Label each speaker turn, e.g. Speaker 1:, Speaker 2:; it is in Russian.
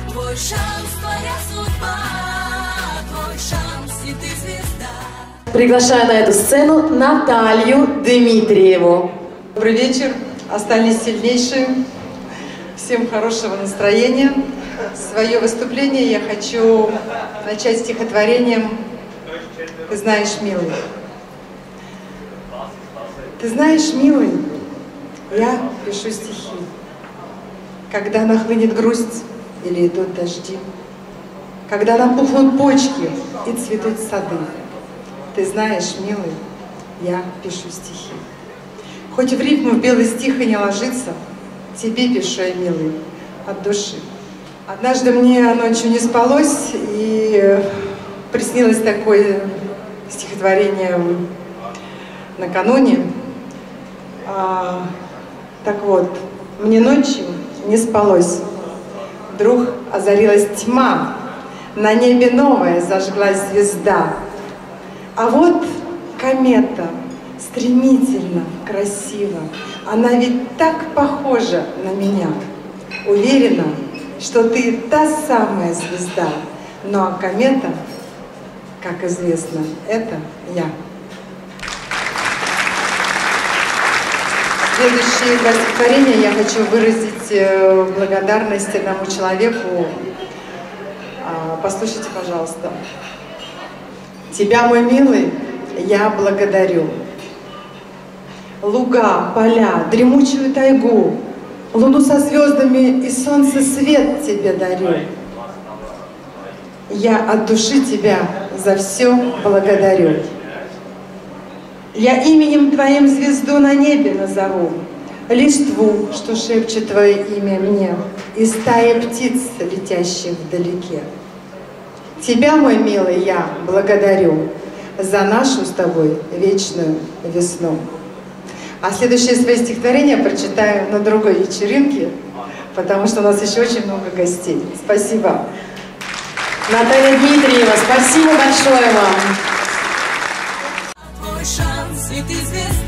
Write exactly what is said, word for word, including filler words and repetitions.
Speaker 1: Твой шанс, твоя судьба, твой шанс, и ты звезда.
Speaker 2: Приглашаю на эту сцену Наталью Дмитриеву.
Speaker 3: Добрый вечер, остались сильнейшие. Всем хорошего настроения. Свое выступление я хочу начать стихотворением «Ты знаешь, милый». Ты знаешь, милый, я пишу стихи, когда нахлынет грусть или идут дожди, когда напухнут почки и цветут сады. Ты знаешь, милый, я пишу стихи. Хоть в рифму в белый стих и не ложится, тебе пишу я, милый, от души. Однажды мне ночью не спалось, и приснилось такое стихотворение накануне. А, так вот, мне ночью не спалось. Вдруг озарилась тьма, на небе новая зажглась звезда. А вот комета, стремительно, красиво, она ведь так похожа на меня. Уверена, что ты та самая звезда, ну а комета, как известно, это я. Следующие два стихотворения я хочу выразить благодарность одному человеку. Послушайте, пожалуйста. Тебя, мой милый, я благодарю. Луга, поля, дремучую тайгу, луну со звездами и солнце свет тебе дарю. Я от души тебя за все благодарю. Я именем твоим звезду на небе назову, листву, что шепчет твое имя мне, и стаи птиц, летящих вдалеке. Тебя, мой милый, я благодарю за нашу с тобой вечную весну. А следующее свое стихотворение прочитаю на другой вечеринке, потому что у нас еще очень много гостей. Спасибо.
Speaker 2: Наталья Дмитриева, спасибо большое вам.
Speaker 1: Твой шанс, и ты звезда.